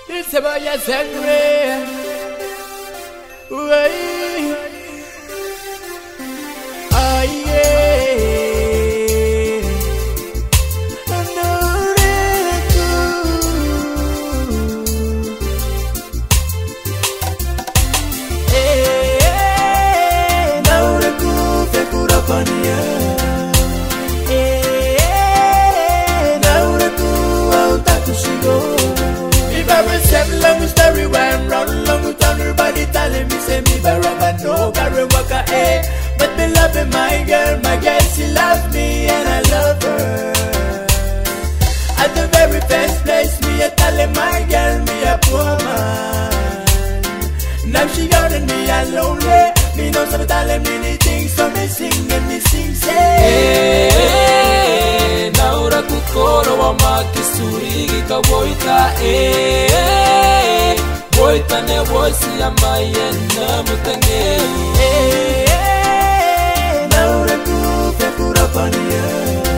It's about your sangre. Way. Ah, yeah. Nauruku, fekura pania. Nauruku, autakushigo. If I was seven long story when run long with everybody telling me say me better but no carry waka but me loving my girl she loves me and I love her. At the very first place me a telling my girl me a poor man. Now she got me alone. Me know some telling me anything so me sing and me sing say Nauruku koro wa makisuri ka boita boita ne voice ya mayena mutange Nauruku fekura pania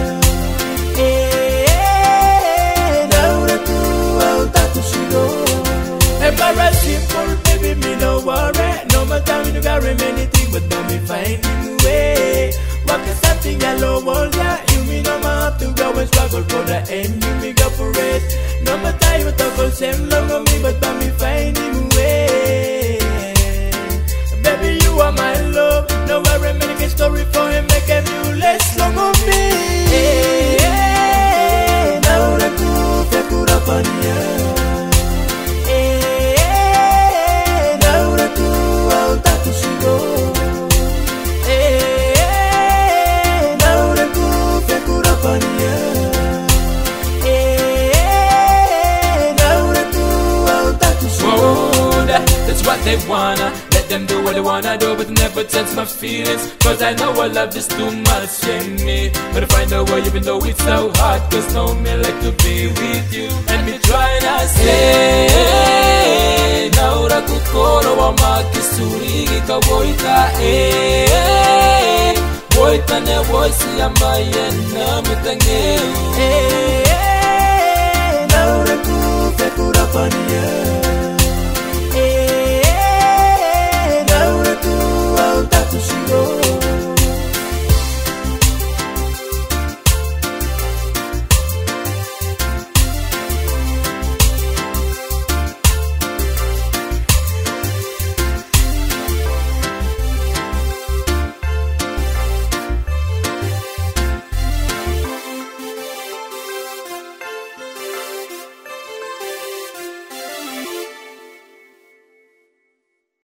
Nauruku autakushigo embarrassing simple baby me no worry no matter when you got anything but don't me find him way walk is something yellow wall yeah you me no have to go and struggle for the end you me go for it no matter you talk all same long on me but don't me find him way baby you are my love no worry make a story for him make him you less long on me Nauruku fekura pania That's what they wanna. Let them do what they wanna do, but never touch my feelings. Cause I know I love this too much in me. But if I know where even though it's so hard, cause no me like to be with you. And me trying to say Nauruku koro wa makisuri ka boita boita ne voice ya mayena mutange